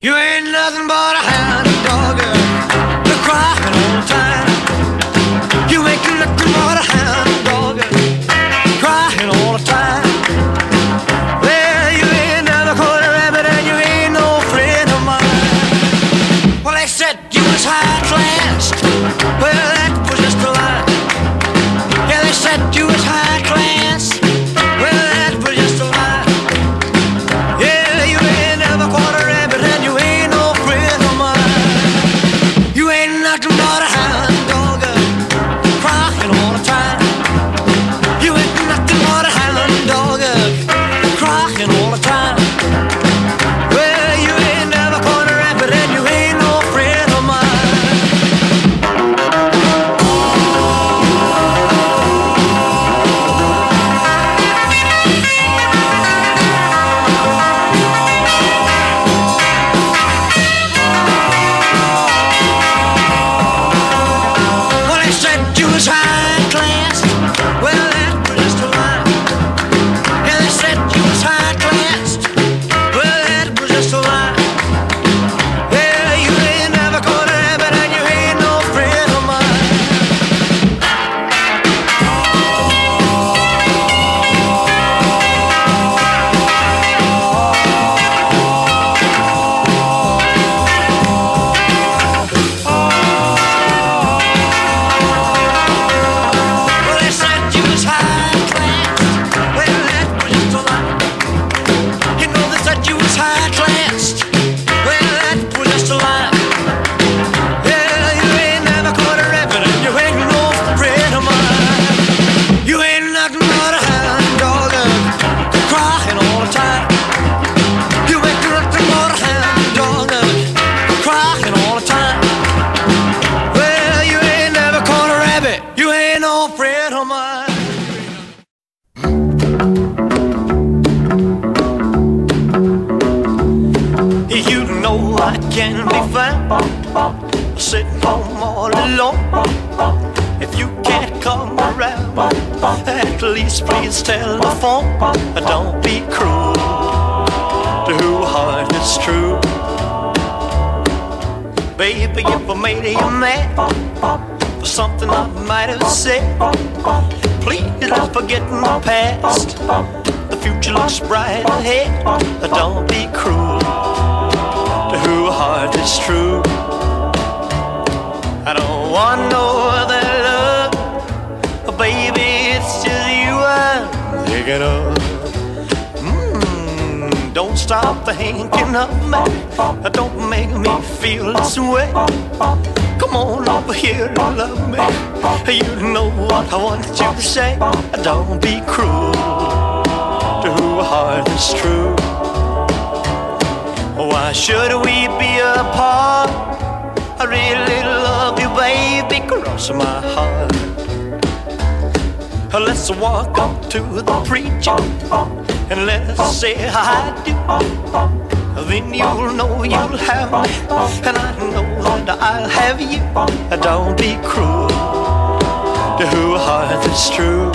You ain't nothing but a hound dog, you're crying all the time. You ain't nothing but a hound dog, crying all the time. Well, you ain't never caught a rabbit and you ain't no friend of mine. Well, they said you was high class. Well, that was just a lie. Yeah, they said you was high class. Well, that was just a lie. Yeah, you ain't never caught a rabbit and you ain't no friend of mine. You ain't nothing but a hound dog, crying all the time. You ain't nothing but a hound dog, crying all the time. Well, you ain't never caught a rabbit and you ain't no friend of mine. Well, they said you was high class. Well, that was just a lie. Yeah, they said you was high class. Well, that was just a lie. Yeah, you ain't never caught a rabbit and you ain't no friend of mine. Well, they said you was high class. Well, that was just a lie. You know they said you was high class. Well, that was just a lie. Yeah, you ain't never caught a rabbit and you ain't no friend of mine. You ain't nothing but a hound dog, crying all the time. You ain't nothing but a hound dog, crying all the time. Well, you ain't never caught a rabbit, you ain't no friend of mine. You know I can be found sitting home all alone. If you can't come around, at least please telephone. Don't be cruel to whose heart is true. Baby, if I made you mad for something I might have said, please don't forget my past. The future looks bright ahead. Don't be cruel to whose heart is true. I don't want no other love, baby, it's just you I'm thinking of. Don't stop thinking of me, don't make me feel this way. Come on over here and love me, you know what I want you to say. Don't be cruel to whose heart is true. Why should we be apart? I really love you, baby, cross my heart. Let's walk up to the preacher and let's say I do. Then you'll know you'll have me, and I know that I'll have you. Don't be cruel to whose heart is true.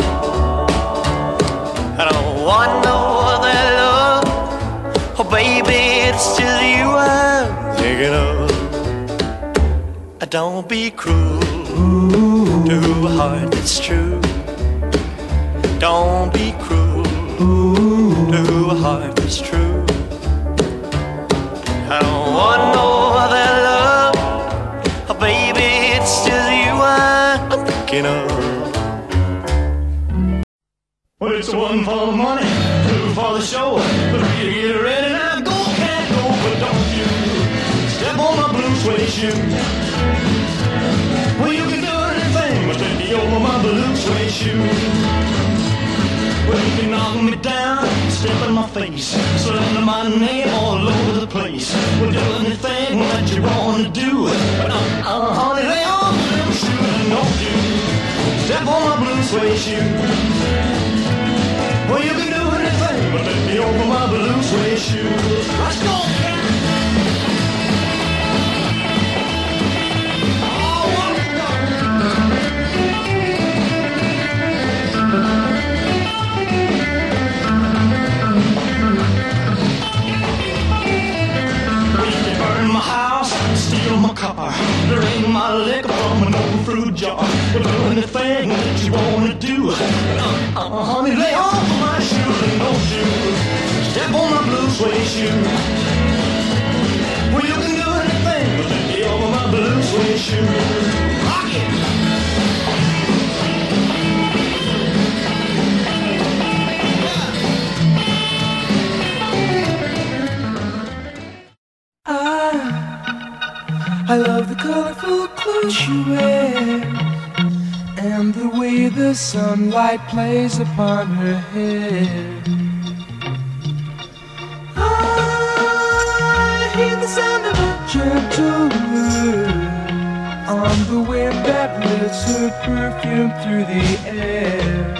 I don't want no other love, oh baby, it's just you I'm thinking of. Don't be cruel to whose heart is true. Don't be cruel to whose heart is true. I don't want no other love, oh baby, it's just you I'm thinking of. Well, it's one for the money, two for the show. Three to get ready now, go, can't go, but don't you step on my blue suede shoe. Well, you can do anything but take me over my blue suede shoe. Well, you can knock me down, step in my face, slander my name all over the place. Well, do anything that you want to do, but honey, lay on the blue shoe and don't you step on my blue suede shoe. Well, you can do anything but let me over my blue suede shoes. Let's go, cat! We can jar. Well, do anything that you wanna do. Honey, lay off my shoes and don't you step on my blue suede shoe. Well, you can do anything but let me over my blue suede shoe. Rock it! I love the colorful clothes you wear and the way the sunlight plays upon her hair. I hear the sound of a gentle word on the wind that lifts her perfume through the air.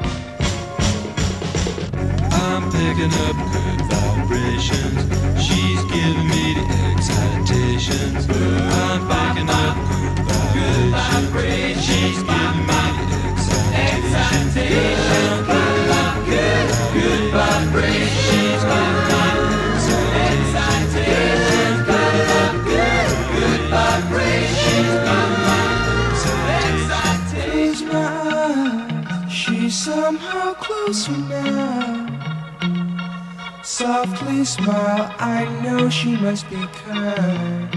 I'm picking up good vibrations. She's giving me the excitations. I'm picking up good vibrations. She's giving me the excitations. I'm picking up good vibrations. She's giving me the excitations. Picking up good vibrations. She's giving me the excitations. Close my eyes, she's somehow closer now. Softly smile, I know she must be kind.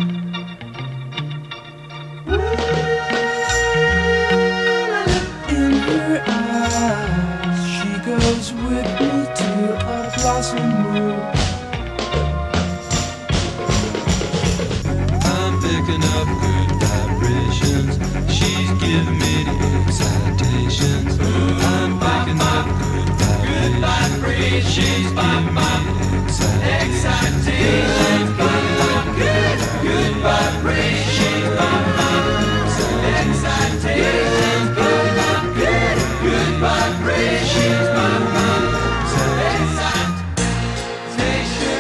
In her eyes, she goes with me to a blossom room. I'm picking up good vibrations. She's giving me the excitations. I'm picking up good vibrations. She's giving me the excitations. Picking up good vibrations. She's giving me the excitations. Picking up good vibrations. She's giving me the excitations.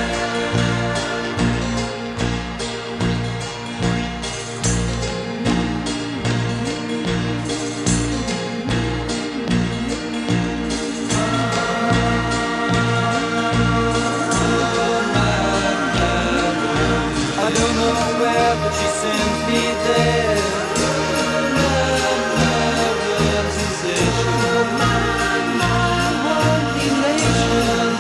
I don't know where, but she sends me there. Love, sensation. One elation.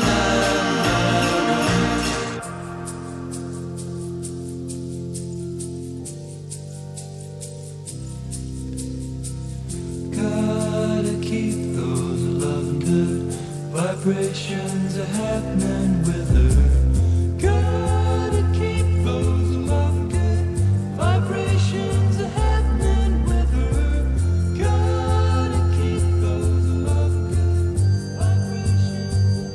Gotta keep those loving good vibrations are happening with her. Gotta keep those loving good vibrations are happening with her. Gotta keep those loving good vibrations.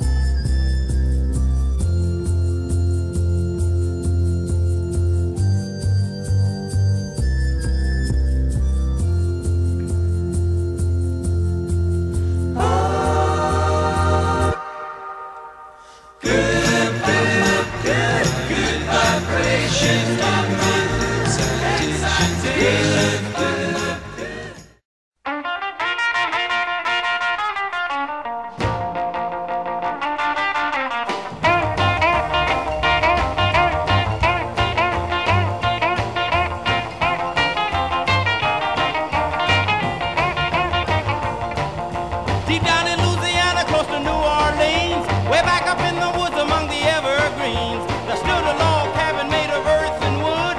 Deep down in Louisiana, close to New Orleans, way back up in the woods among the evergreens, there stood a log cabin made of earth and wood.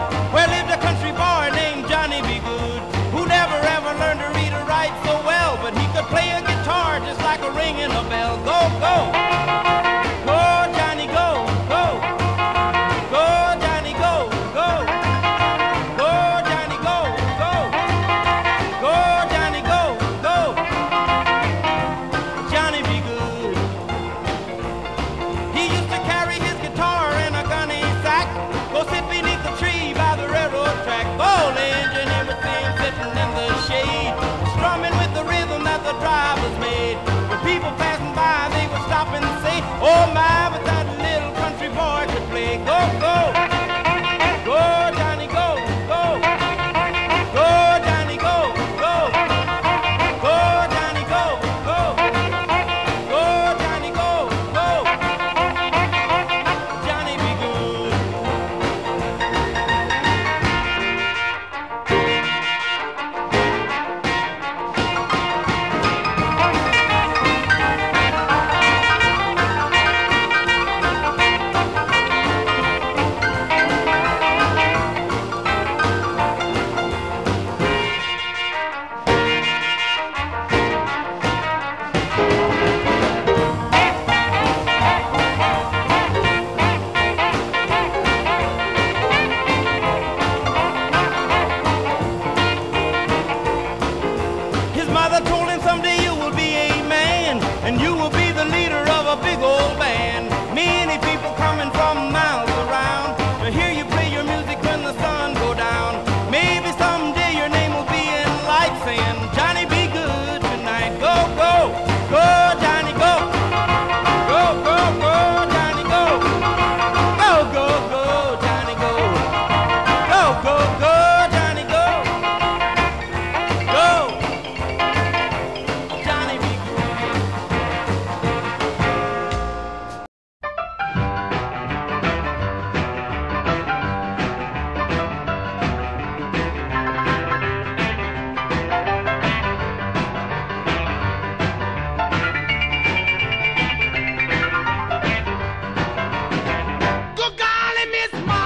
It's my